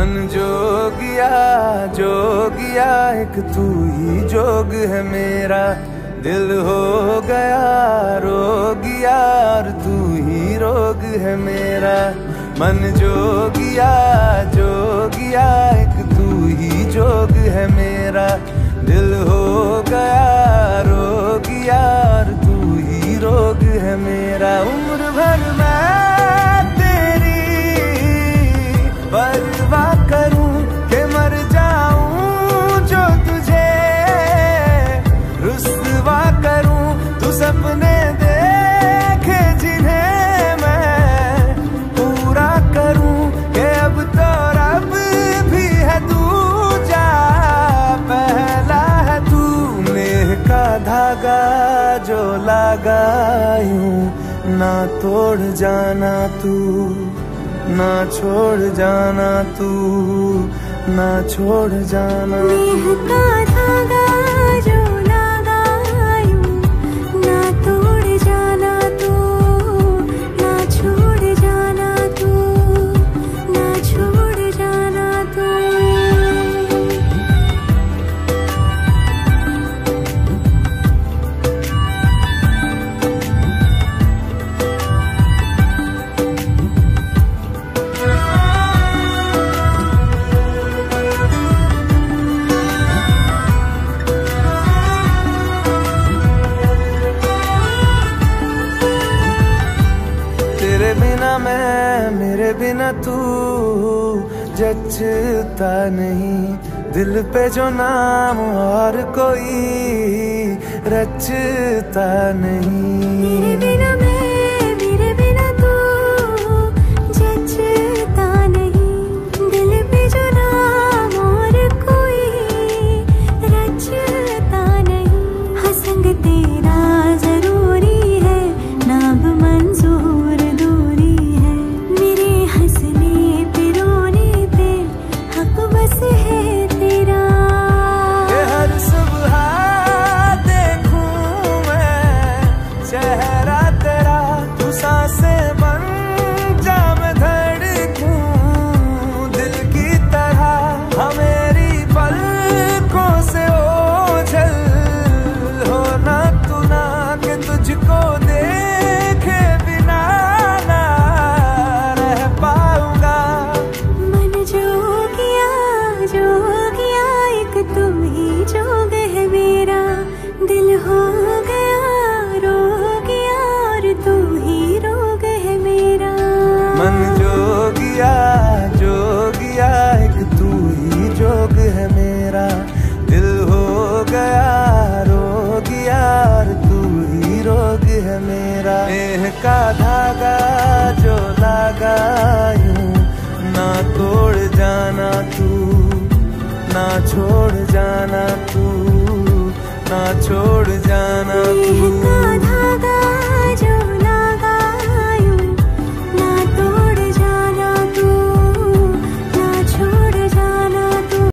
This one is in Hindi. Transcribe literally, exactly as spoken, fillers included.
मन जोगिया जोगिया एक तू ही जोग है मेरा, दिल हो गया रोगिया और तू ही रोग है मेरा। मन जोगिया जोगिया एक तू ही जोग है मेरा, दिल हो गया रोगिया और तू ही रोग है मेरा। उम्र भर मैं तेरी परवाह करूं कि मर जाऊं जो तुझे रुस्वा करूं, तू सपने देखे जिन्हें मैं पूरा करूं कि अब तो रब भी है दूजा पहला है तू। नेह का धागा जो लगा यूं ना तोड़ जाना तू, ना छोड़ जाना तू, ना छोड़ जाना। नेह का धागा जो लगा यूं ना तोड़ जाना तू, ना छोड़ जाना तू, ना छोड़ जाना तू। तेरे बिना मैं मेरे बिना तू जचता नहीं, दिल पे जो नाम और कोई रचता नहीं। मेरे बिना मैं मेरे बिना तू जचता नहीं, दिल पे जो नाम और कोई रचता नहीं। हाँ संग तेरा जरूरी है, नाम मंजूर दूरी है, मेरे हंसने पे रोने पे हक बस है तेरा। ये हर सुबह देखूं मैं चेहरा तेरा, तू सांसें बन जा मैं धड़कूं दिल की तरह। हाँ मेरी पलकों से ओझल हो ना तू ना, कि तुझको देखे बिना ना रह पाऊंगा। मन जोगिया जोगिया एक तुम ही जोग है मेरा, दिल हो गया रोगिया और तू ही रोग है मेरा। मन जोगिया जोगिया एक तू ही जोग है मेरा, दिल हो गया रोगिया और तू ही रोग है मेरा। नेह का धागा जो लगा यूं ना तोड़ जाना तू, ना छोड़ जाना तू, ना छोड़ जाना।